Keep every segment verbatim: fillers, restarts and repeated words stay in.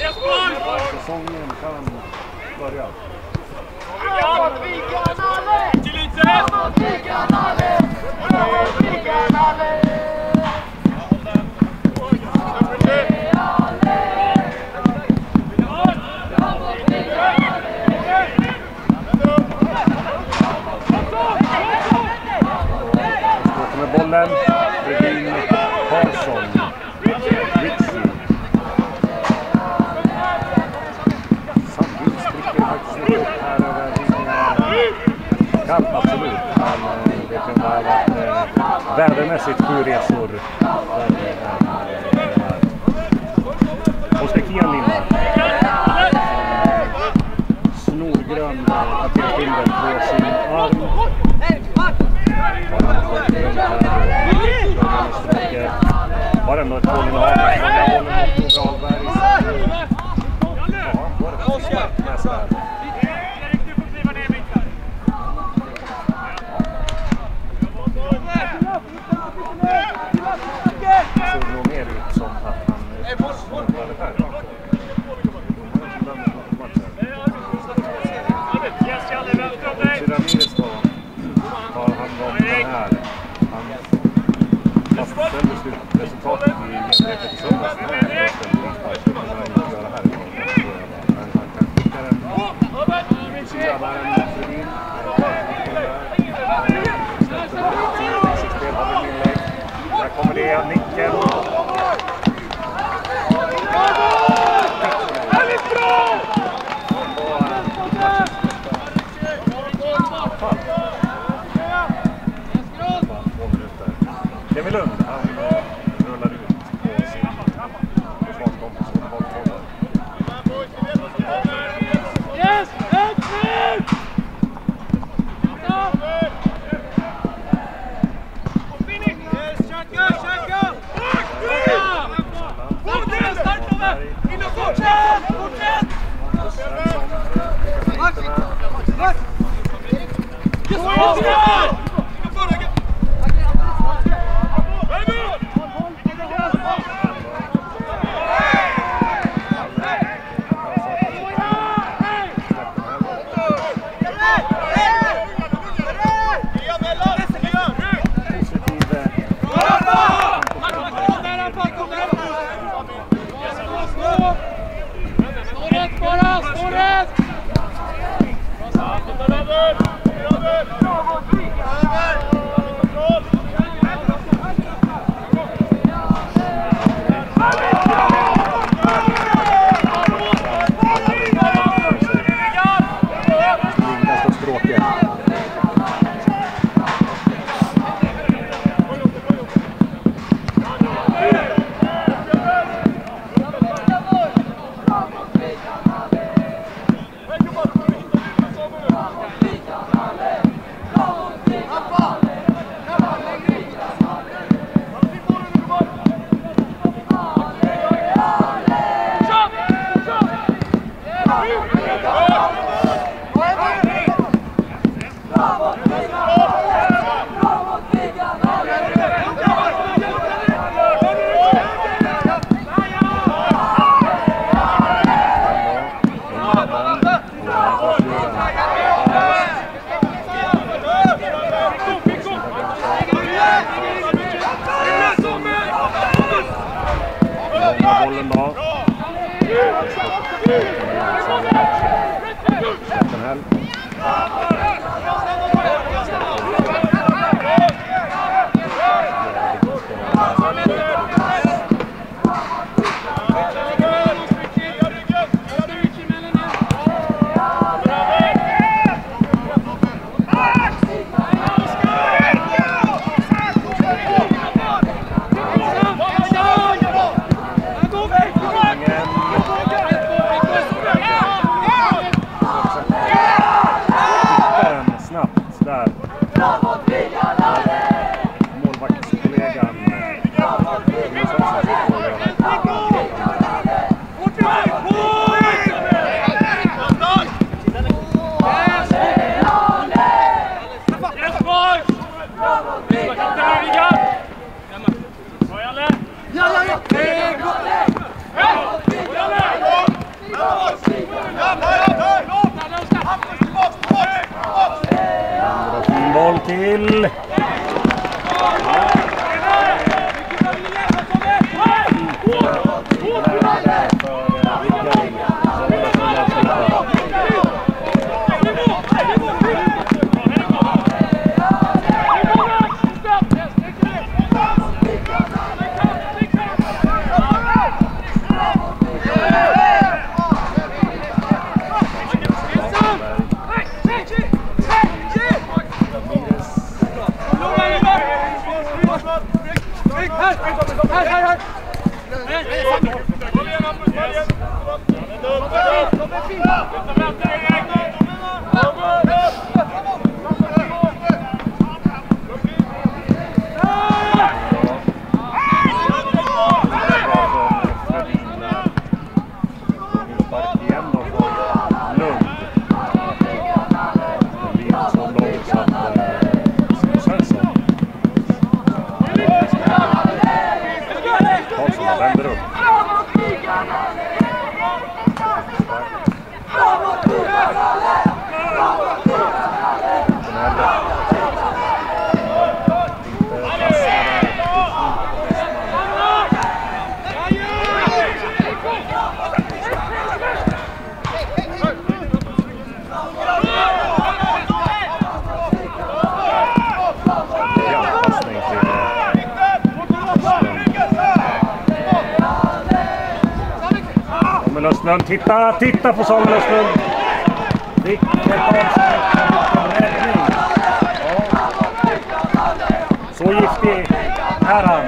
Säsongen kan börja. Framåt vi kanaler! Framåt vi kanaler! Framåt vi kanaler! Med bollen, Rubin Karlsson, Ritchie. Samtidigt spricker faktiskt upp här över linjen. Kallt absolut, men det kan vara att värdemässigt sju resor. Oskar Kian linnar. Snorgrön atletikbinder på sin arm. Var ändå ett bollinnehav från bollen mot Noralberg. Ja, var det Oskar nästa här. Det såg nog mer ut som att han snurrade här. Ramirez då tar hand om den här. Han fastställde slutresultatet i genrepet i söndags. Den här rösten i Spark kan han inte göra här. Men han kan skicka den till tränaren Rubin. Där kommer det, nicken. Väldigt bra! Kevin Lund, han rullar ut på sin försvarskompis och hållhållare. Yes! Ett minut! Yes, chacka, chacka! Fortsätt, starta! In och fortsätt! Fortsätt! Max! Max! Yes! Bollen då. Den här. vänder upp. Östlund, titta, titta på Samuel Östlund. Vilken avsnitt, vilken räddning. Ja. Så giftig är han.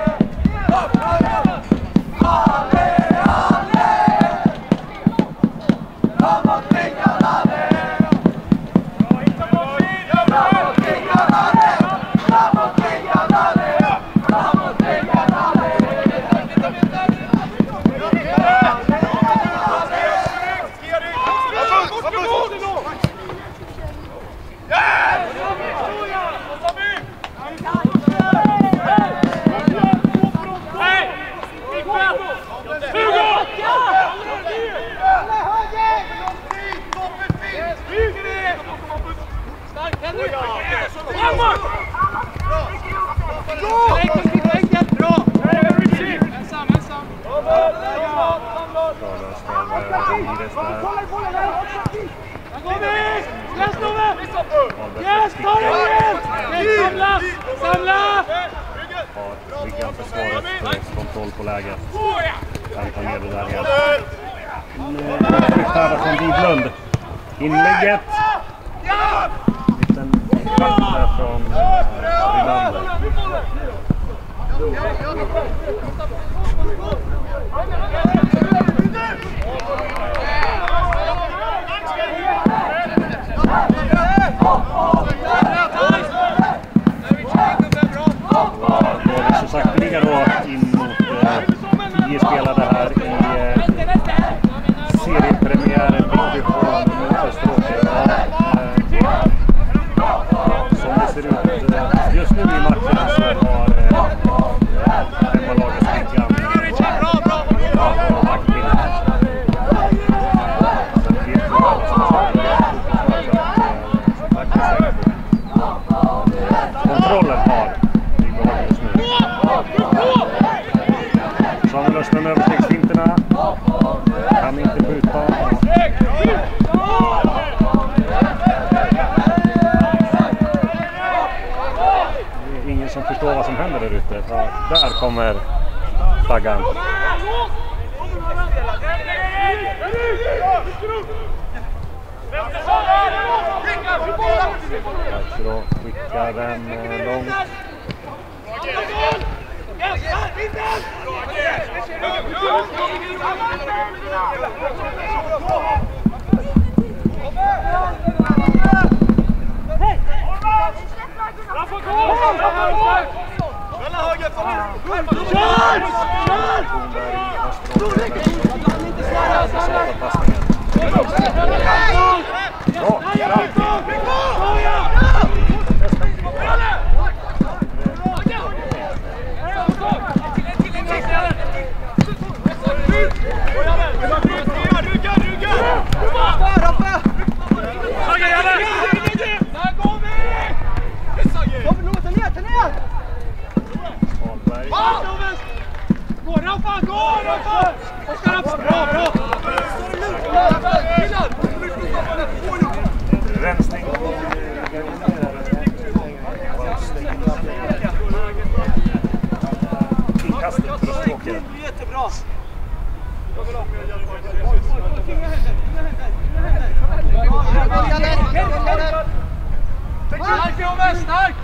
Kontroll på läget. Han tar ner det där helt. Färda från Widlund. Inlägget. Liten kvart där från Rylander. Så sakteliga då in mot eh, tio spelare här i eh, seriepremiären division mot Österåker. Ja, eh, som det ser ut eh, just nu i matchen så har hemmalaget Stickan kontrollen har Samuel Östlund överstegsfinterna. Kan inte skjuta. Det är ingen som förstår vad som händer där ute. Ja, där kommer flaggan. Alltså skickar den långt. Rensning. Inkastet för Österåker. Jättebra. Stark Jonas, stark!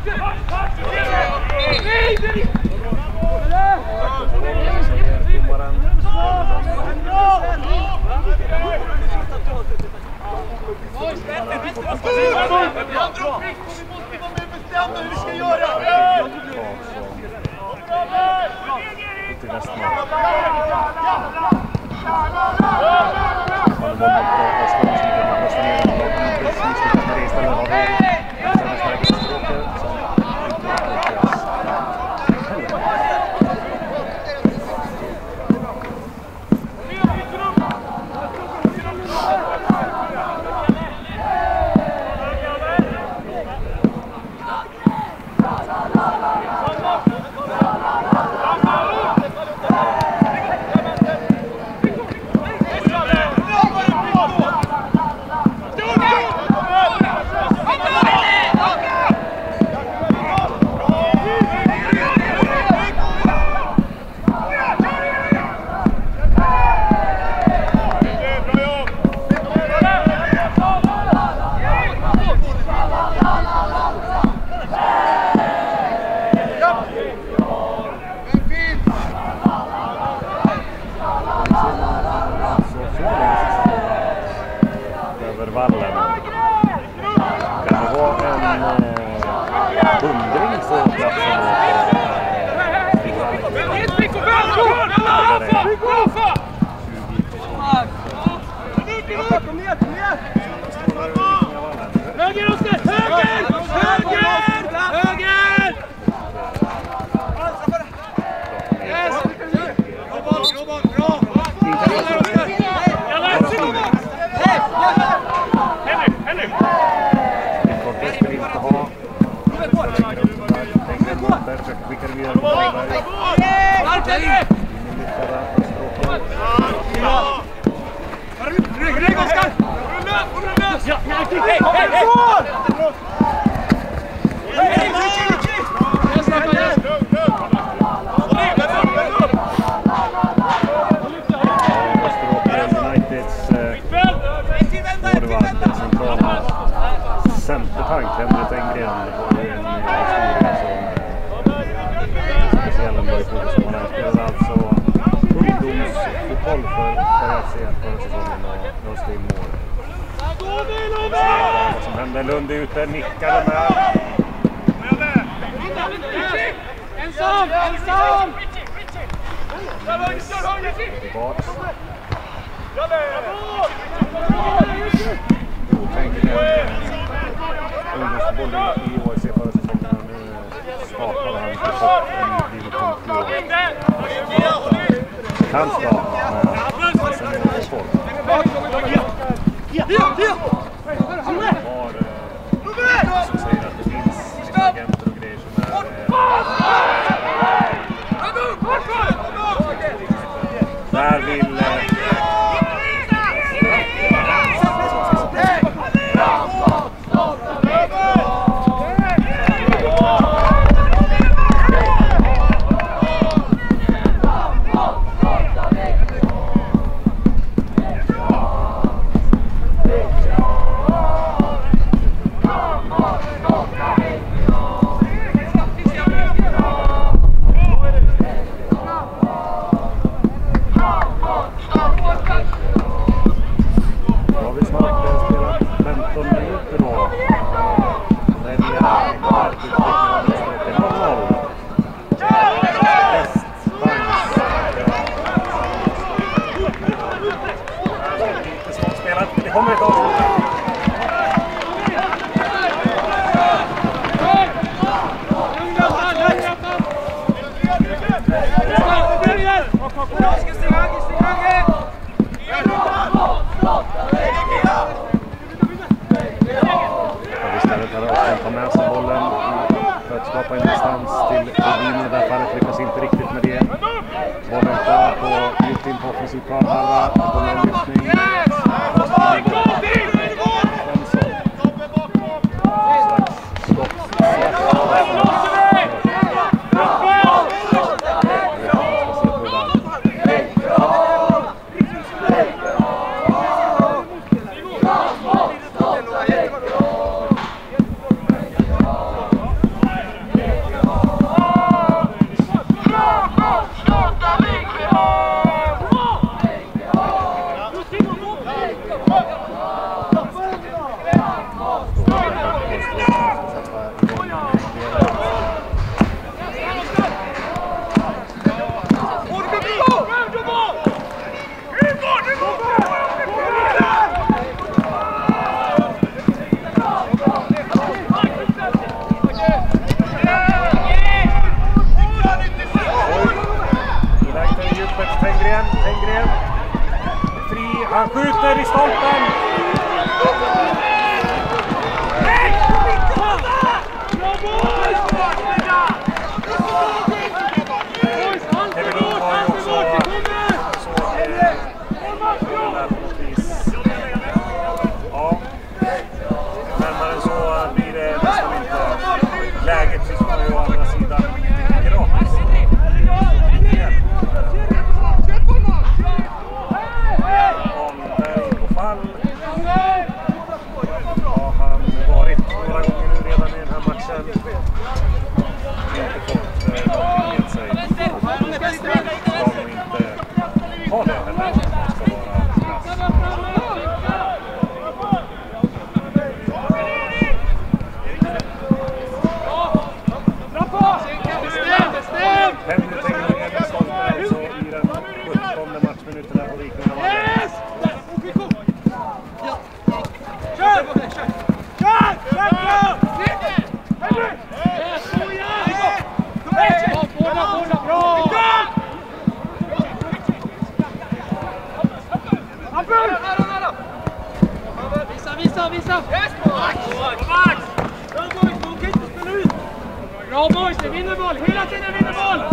Hur vi ska göra! Till Västman. Man var på Östland som inte kan rösta ner den lagen. Precis lyckas med det istället har vi Östlandsverket Österåker som inte lyckas heller. kom ner, kom ner! Höger, Oskar! Höger! Höger! Höger! Yes! Bra boll, bra boll, bra! Henrik, Henrik! Kortest vill inte ha. Där försöker skicka det vidare. Rygg, Oskar! Rulla, rulla! Ja, hej, hej, hej! Centertank, Henrik Engren, var ju en historia som speciell ändå i fotboll som han spelade alltså ungdomsfotboll för F C förra säsongen och röstade in mål. Vad som hände, Lund är ute, nickade med. Ensam, ensam! Tillbaks. Ungdomsfotboll i O S C förra säsongen. Nu startade han på topp i division två. Han startade med sen är det folk. Har som säger att det finns agenter och grejer som är där vill han skjuter i stolpen. Visa, visa, visa! Max! Bra boys, de kan inte spela ut! Bra boys, det vinner boll! Hela tiden vinner boll!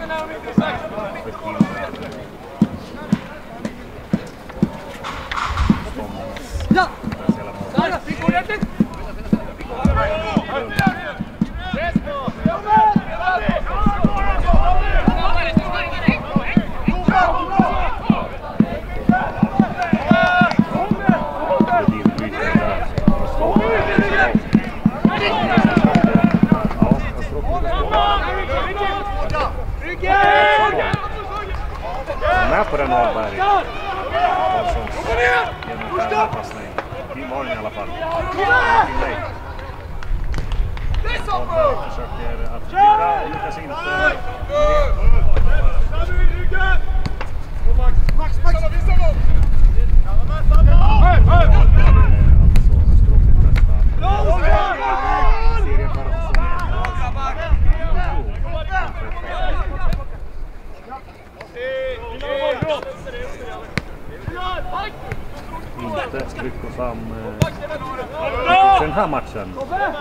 Ja! Sara, vi går rätt! Med på den Ahlberg. Genom den passning. Team har den i alla fall. Ahlberg försöker att bygga och lyckas inte. Max, Max! Inte lyckosam eh, den här matchen.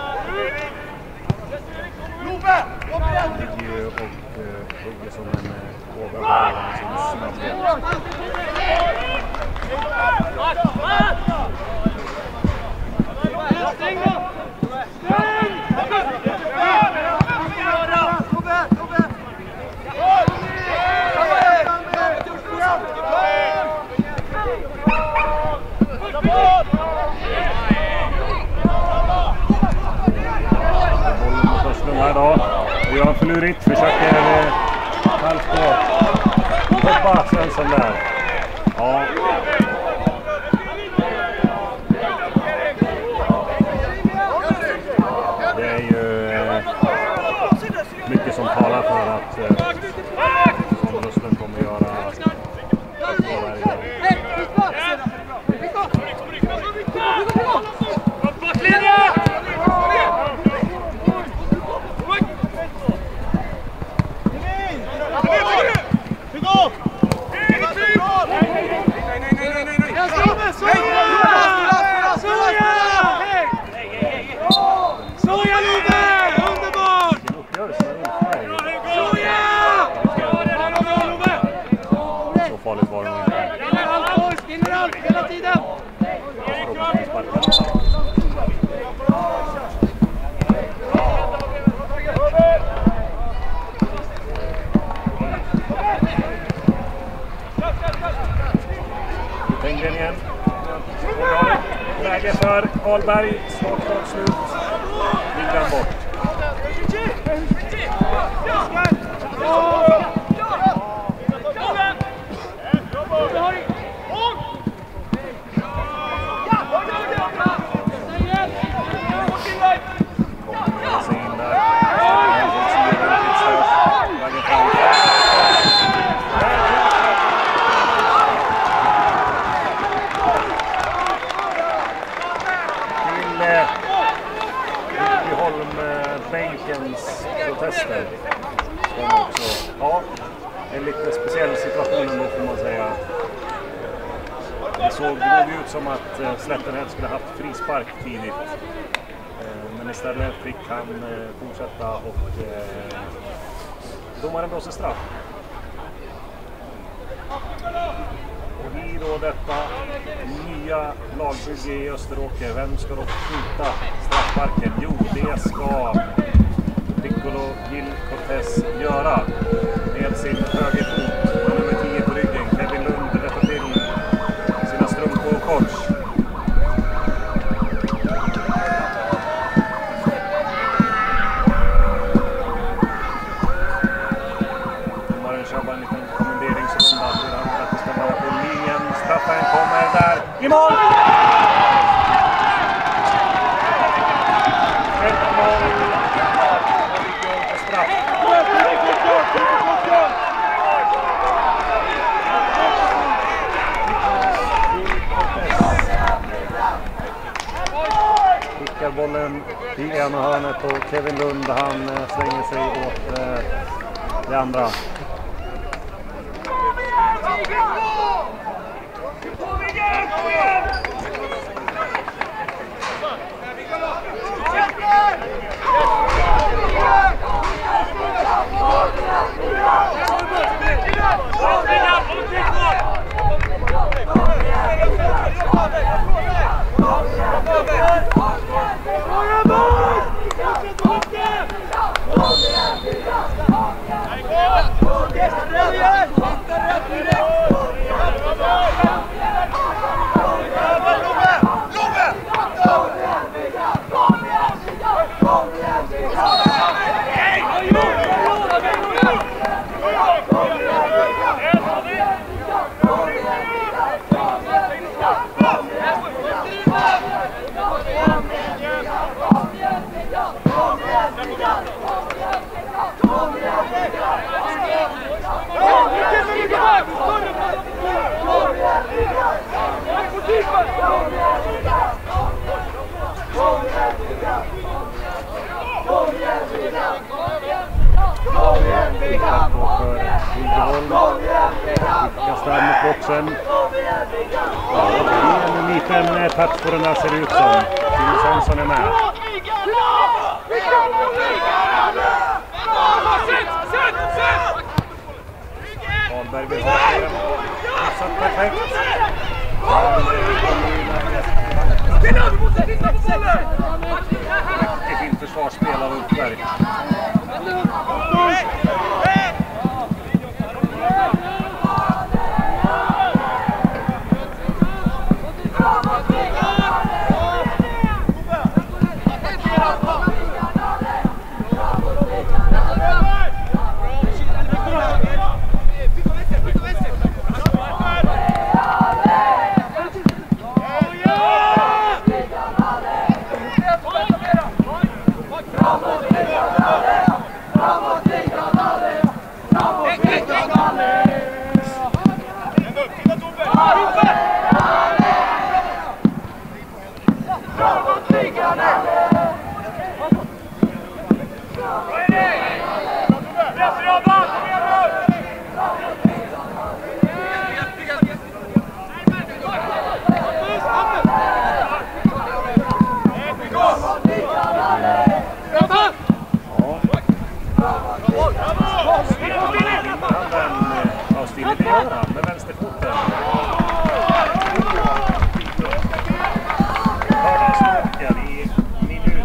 Ligger ju och eh, hugger som en övervärld med sin snabbhet. Här då. Göran Förlurit försöker eh, halvstå. Hoppa Svensson där. Ja. Det är ju eh, mycket som talar för att eh, som Rusten kommer göra farligt var det nog inte. Vinner allt boys, vinner allt hela tiden! Tängen igen. Läge för Ahlberg. Snart, snart slut. Ligan bort. Bänkens protester. Också, ja, en lite speciell situation ändå får man säga. Det såg nog ut som att Slättenhed skulle haft frispark tidigt. Men istället fick han fortsätta och domaren blåser straff. Och i då detta nya lagbygge i Österåker, vem ska då skjuta straffsparken? Jo, det ska Piccolo Gil Cortés göra med sin högerfot och nummer tio på ryggen. Kevin Lund rättar till sina strumpor och kors. Domaren kör bara en liten kommenderingsrunda för att det ska vara på linjen. Straffen kommer där i mål! ett noll. Skickar bollen i ena hörnet och Kevin Lund han slänger sig åt eh, det andra. Kom igen! boxen. Ja, det är en liten touch på den här ser det ut som. Simon Svensson är med. Karlberg vill ha den. Satt perfekt. Mycket fint försvarsspel av Ulfberg. Med vänsterfoten. Hörnarsnökar i minut.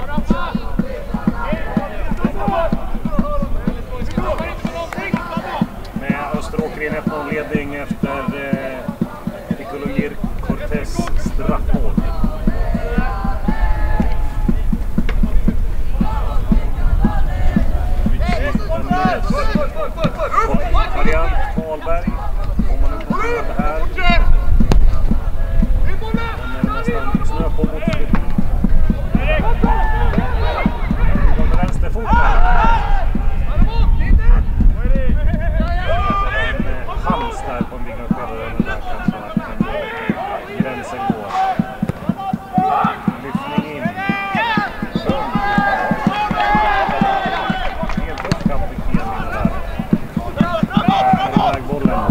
Med Österåker i en ett noll-ledning efter eh, Piccolo Cortés straffmål. Variant Karlberg. Om man inte får det här. Den är nästan snö på mot med vänsterfoten. En chans där på en byggnadsspelare. Där kanske att gränsen går. Lyftning in. Helt upp kapten där. Här är bollen.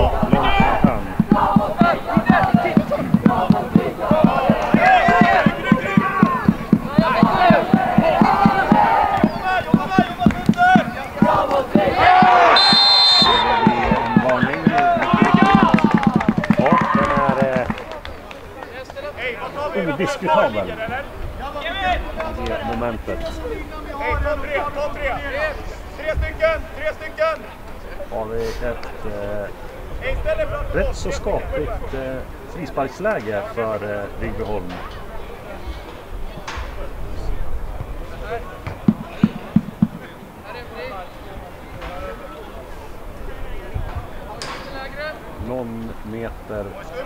Odiskutabel det momentet. Hej, ta tre, ta tre. Tre stycken, tre stycken. Har vi ett eh, rätt så skapligt eh, frisparksläge för eh, Vigbyholm. Någon meter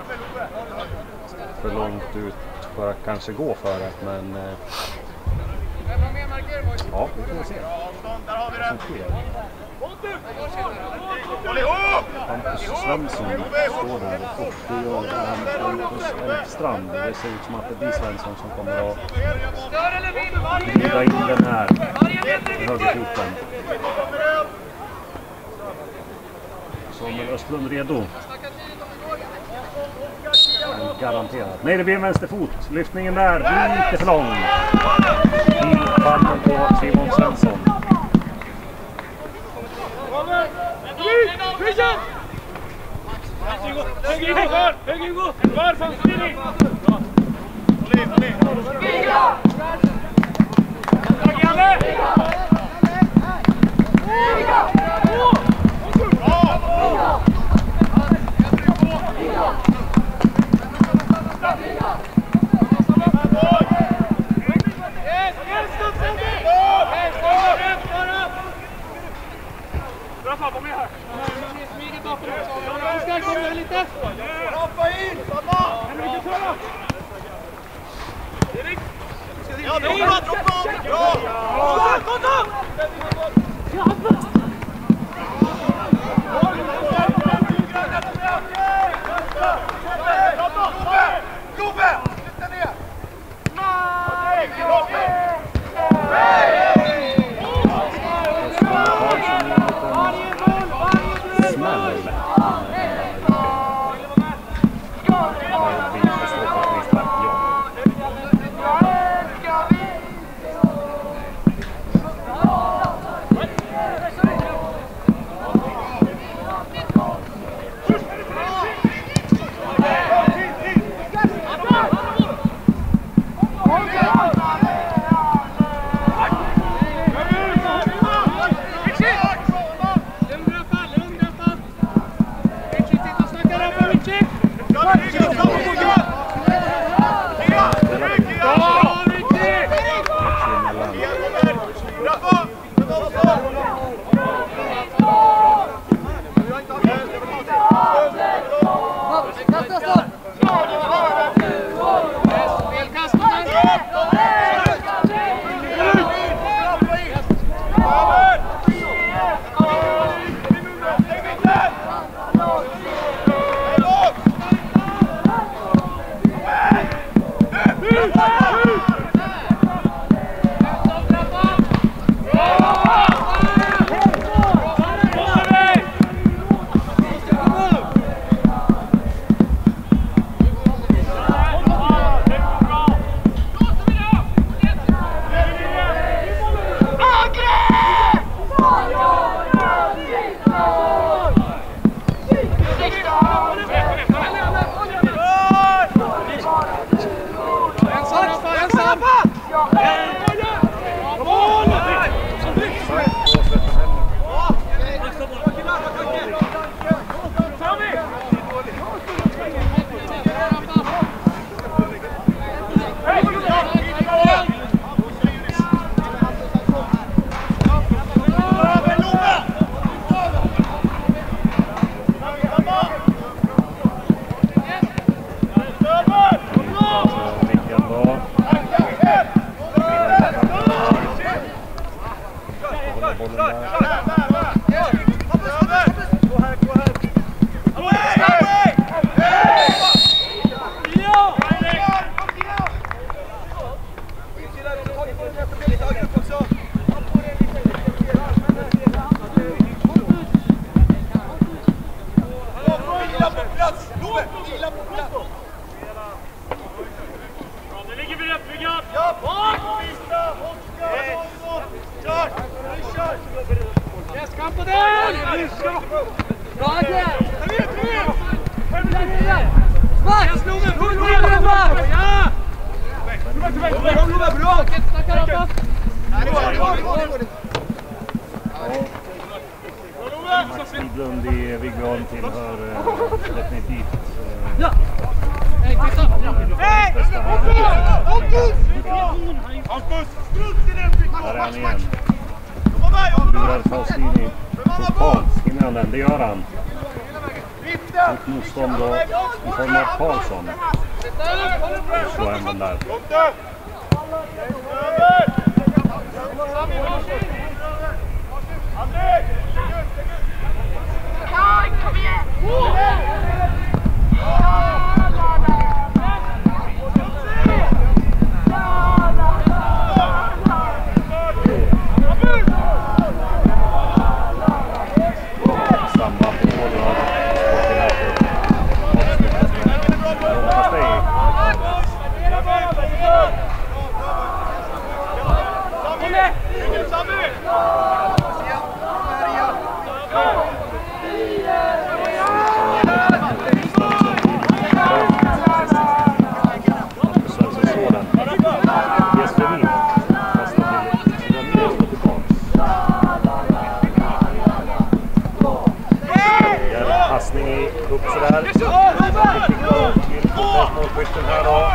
för långt ut för att kanske gå för det, men eh, ja, vi får se. Där har vi den. Hampus Svensson står där och det gör Hampus Elfstrand. Det ser ut som att det blir Svensson som kommer att glida in den här högerfoten. Samuel Östlund redo. Garanterat. Nej, det blir en vänsterfot. Lyftningen där blir lite för lång. Till palmen på Simon Svensson. Hoppa in! Ja, droppa, droppa! Bra! Kom då! Love! Lyfta ner! plats! Love! Vila på plats! Nu ligger vi rätt, Bryggan! Ja, bak! Vista! Oskar! Kört! Kör! Yes, kom på den! Bra, Agge! Jag vet, jag vet! Spark! Yes, Love! Love! Love! Ja! Love, bra! Snacka då! Max Wiglund i Viggholm tillhör eh, definitivt eh, Ja! Hej, titta! Hej! bästa här. Hampus! Strutt i den fick Där är han igen. Kom med! Lurar Faustini totalt innan den, det gör han. Mot motstånd då i form av Karlsson. Så är man där. Lotte! Över! André! Kaj, kom igen! Samma på både av målskytten här då.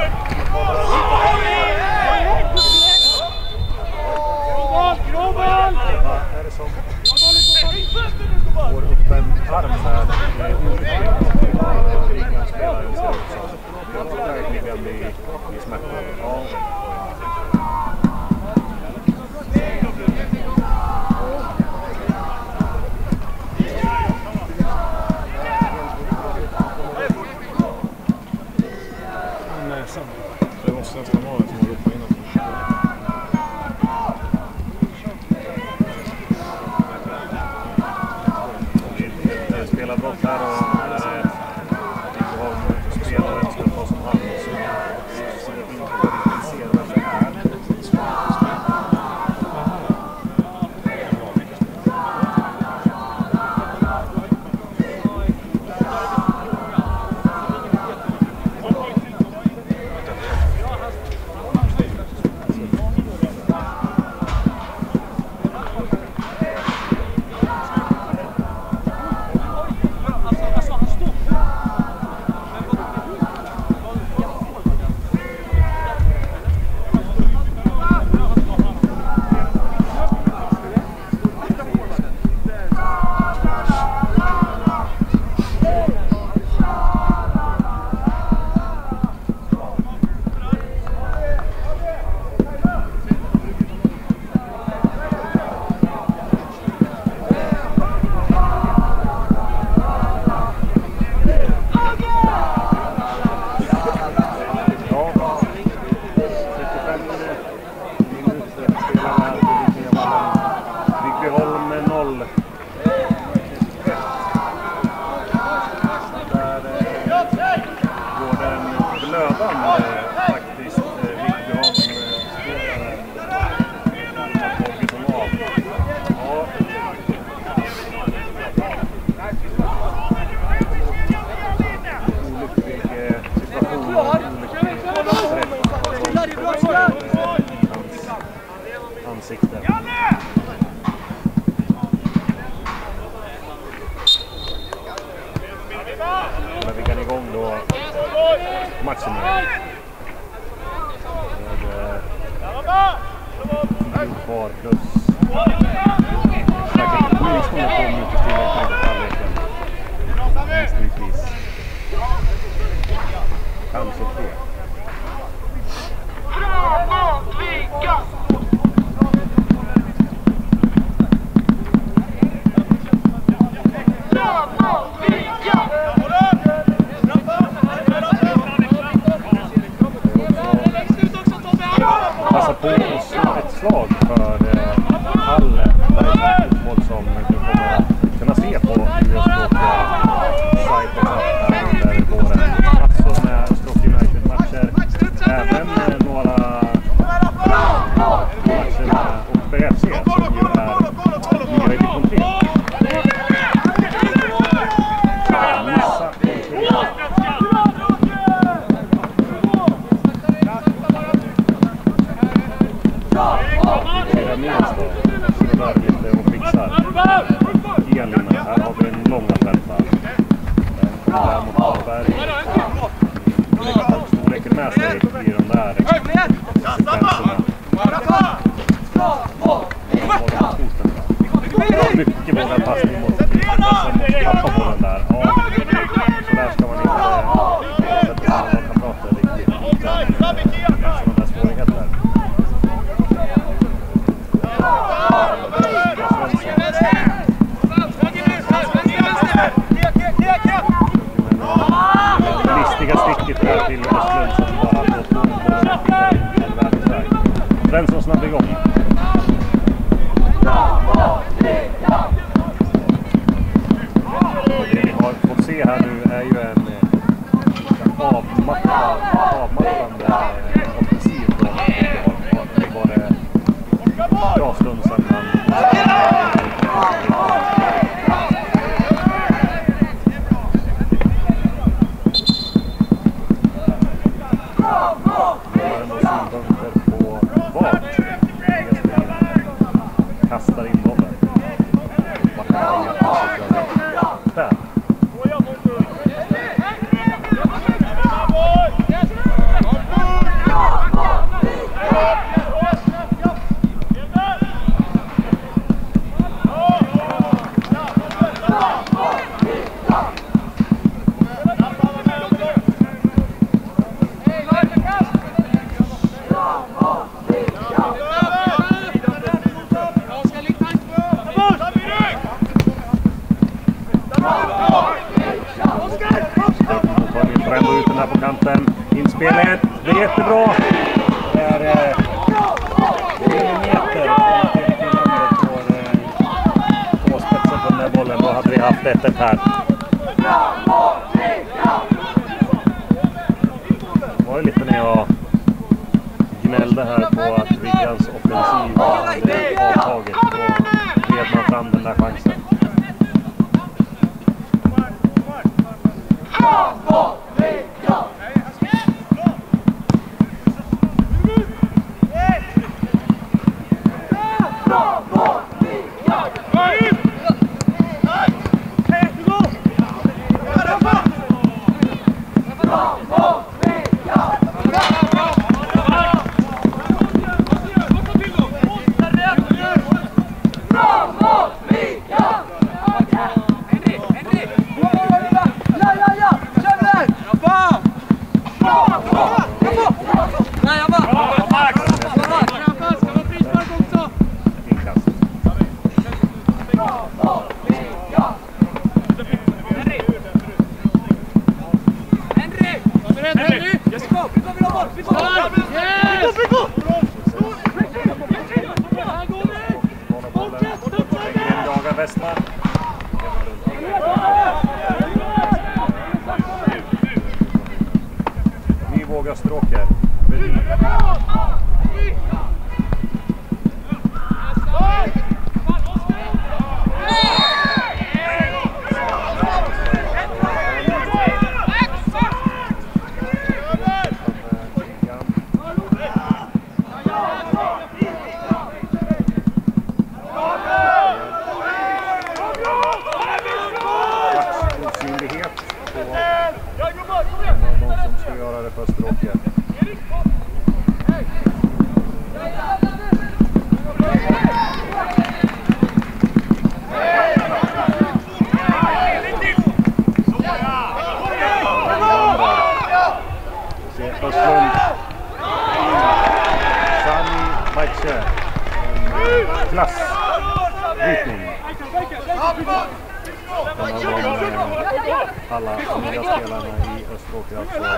Gråboll! Vad är det som får upp en arm här? Ligan-spelaren ser ut som. Jag tror verkligen i, i smärtan. Ja. Det måste nästan vara som har uppe innan. Vi spelar brott här och när vi har spelaren som ska ta som hand så ser vi inte riktigt ser vem det är. Matchen här. Med kvar plus säkert åtminstone två minuter till att ta halvleken. Nästinvis. Kanske tre. Passa på att slå ett slag för eh, all fotboll som du kommer att kunna se på U S-språkiga sajten. med sig i de där sekvenserna. Mycket vågad passning mot Niklas som tappar på den där. Ja, så där ska man inte sätta sina kamrater riktigt. Kanske de där svårigheter. Det listiga sticket där till Östlund som bara har fått en världsväg. Svensson snabb igång. Det vi har fått se här nu är ju en, en avmattad, avmattande offensiv. Det var det bra stund sedan man kastar in bollen. Där. På kanten, inspelet, det är jättebra. Det är eh, millimeter får eh, på spetsen på den där bollen. Då hade vi haft ett ett här. Det var ju lite när jag gnällde här på att Viggans offensiv hade avtagit. Då red man fram den där chansen. Ny våga Stråker. Östlund. Sami Baitche. Klassbrytning. Alla nya spelarna i Österåker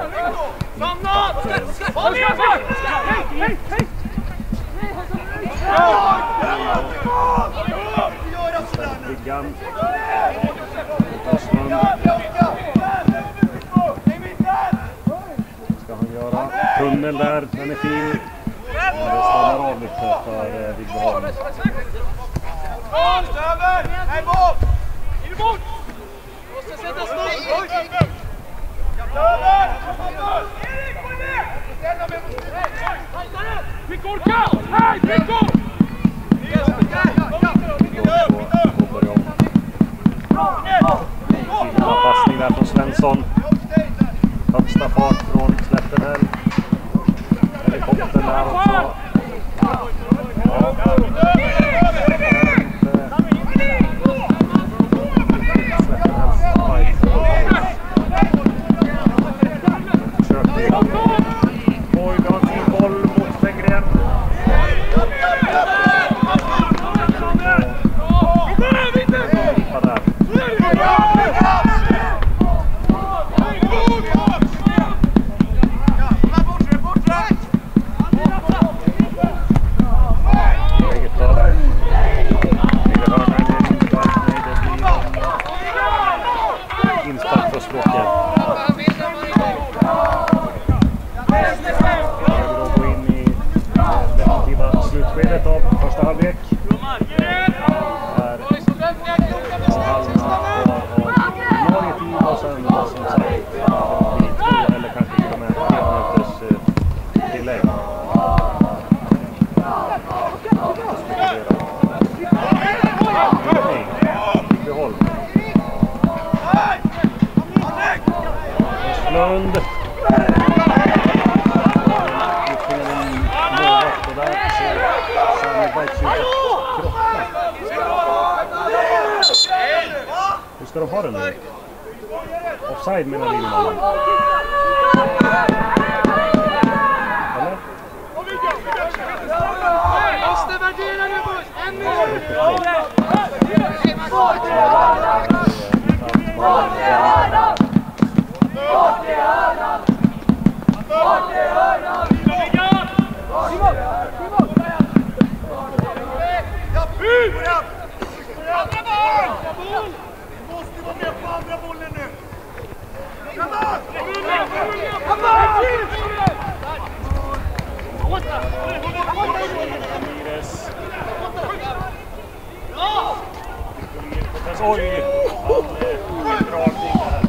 alltså Viggan. Östlund. Ska han göra tunnel där, den är fin. Det stannar av lite för Viggan. Över! Hej bort! In bort! Måste sätta stopp! Över! Erik, kom med! Pick orka! Hej, pick orka! Passning där från Svensson. Högsta fart från Slättenhäll. Oj, vi har en fin boll mot Fengren. Inspark för Stråken. Gå in i det definitiva slutskedet av första halvlek. Här har Halmstad har Norge tid och sen som sagt två eller kanske till och med tre minuters tillägg. Behåll. Lund. Hur ska de ha den nu? Offside menar linjemannen. Eller? Måste värdera nu boys! En minut! Oj! Indragning här.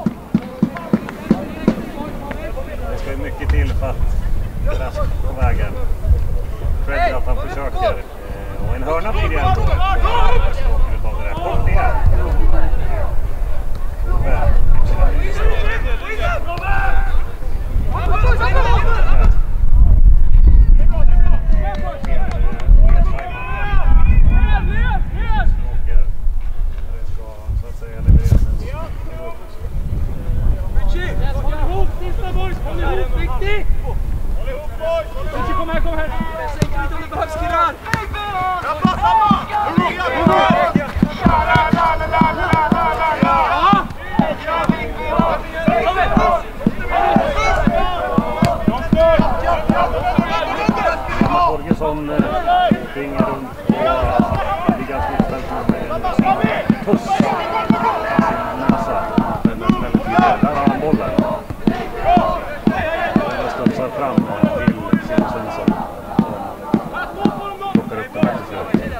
Det ska ju mycket till för att Rask på vägen. Fred att han försöker. Och en hörna blir det ändå. Kom det här. Kom här, kom här! Sänk lite om det behövs, killar! Borgesson springer runt och ligger ganska utställt med puss i sin näsa. Den är väldigt tydlig. Där har han bollen. Den studsar fram till Simon Svensson som plockar upp den här till slut.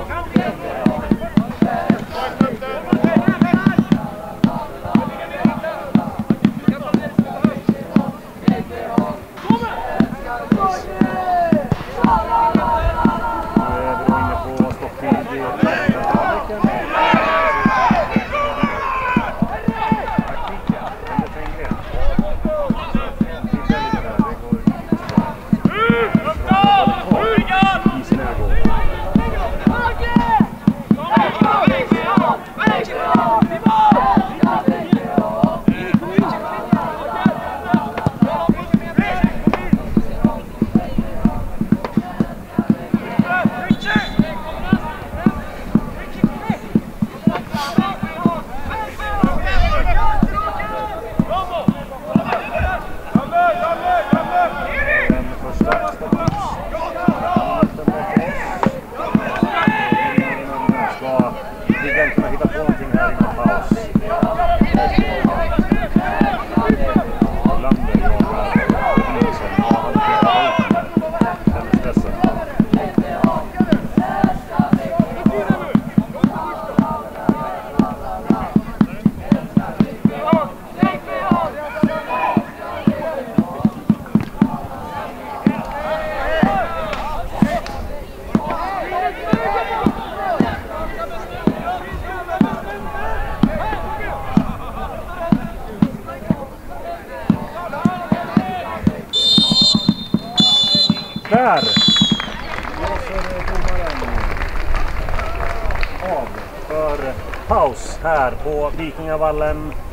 Där blåser domaren av för paus här på Vikingavallen.